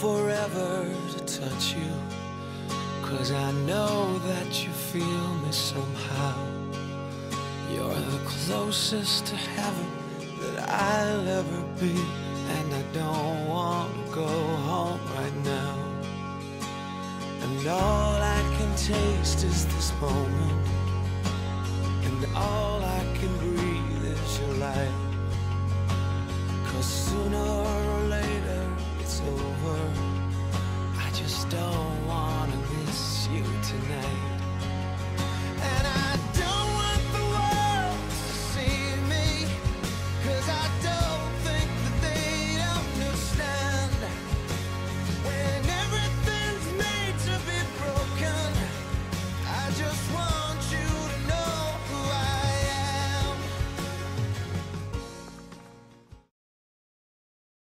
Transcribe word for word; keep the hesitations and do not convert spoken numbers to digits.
forever to touch you, 'cause I know that you feel me somehow. You're the closest to heaven that I'll ever be, and I don't want to go home right now. And all I can taste is this moment, and all I can breathe is your light. 'Cause sooner or later it's over, I just don't